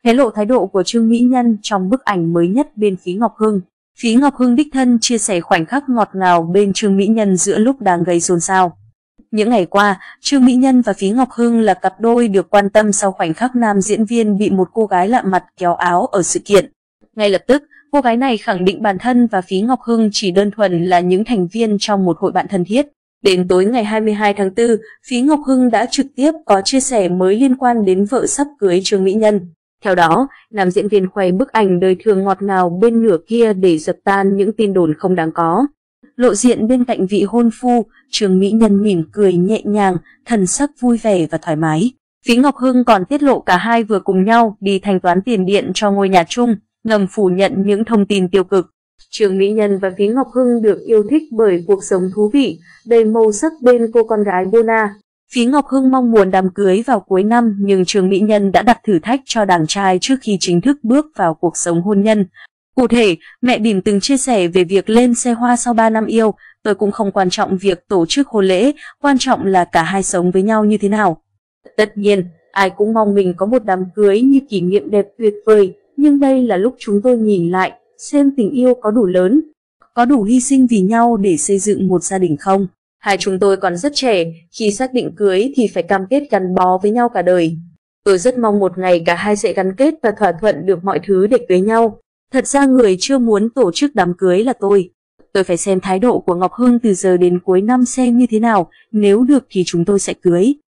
hé lộ thái độ của Trương Mỹ Nhân trong bức ảnh mới nhất bên Phí Ngọc Hưng. Phí Ngọc Hưng đích thân chia sẻ khoảnh khắc ngọt ngào bên Trương Mỹ Nhân giữa lúc đang gây xôn xao. Những ngày qua, Trương Mỹ Nhân và Phí Ngọc Hưng là cặp đôi được quan tâm sau khoảnh khắc nam diễn viên bị một cô gái lạ mặt kéo áo ở sự kiện. Ngay lập tức, cô gái này khẳng định bản thân và Phí Ngọc Hưng chỉ đơn thuần là những thành viên trong một hội bạn thân thiết. Đến tối ngày 22 tháng 4, Phí Ngọc Hưng đã trực tiếp có chia sẻ mới liên quan đến vợ sắp cưới Trương Mỹ Nhân. Theo đó, nam diễn viên khoe bức ảnh đời thường ngọt ngào bên nửa kia để dập tan những tin đồn không đáng có. Lộ diện bên cạnh vị hôn phu, Trương Mỹ Nhân mỉm cười nhẹ nhàng, thần sắc vui vẻ và thoải mái. Phí Ngọc Hưng còn tiết lộ cả hai vừa cùng nhau đi thanh toán tiền điện cho ngôi nhà chung, ngầm phủ nhận những thông tin tiêu cực. Trương Mỹ Nhân và Phí Ngọc Hưng được yêu thích bởi cuộc sống thú vị, đầy màu sắc bên cô con gái Bona. Phí Ngọc Hưng mong muốn đám cưới vào cuối năm, nhưng Trương Mỹ Nhân đã đặt thử thách cho đàn trai trước khi chính thức bước vào cuộc sống hôn nhân. Cụ thể, mẹ bỉm từng chia sẻ về việc lên xe hoa sau 3 năm yêu, tôi cũng không quan trọng việc tổ chức hôn lễ, quan trọng là cả hai sống với nhau như thế nào. Tất nhiên, ai cũng mong mình có một đám cưới như kỷ niệm đẹp tuyệt vời, nhưng đây là lúc chúng tôi nhìn lại, xem tình yêu có đủ lớn, có đủ hy sinh vì nhau để xây dựng một gia đình không. Hai chúng tôi còn rất trẻ, khi xác định cưới thì phải cam kết gắn bó với nhau cả đời. Tôi rất mong một ngày cả hai sẽ gắn kết và thỏa thuận được mọi thứ để cưới nhau. Thật ra người chưa muốn tổ chức đám cưới là tôi. Tôi phải xem thái độ của Ngọc Hưng từ giờ đến cuối năm xem như thế nào, nếu được thì chúng tôi sẽ cưới.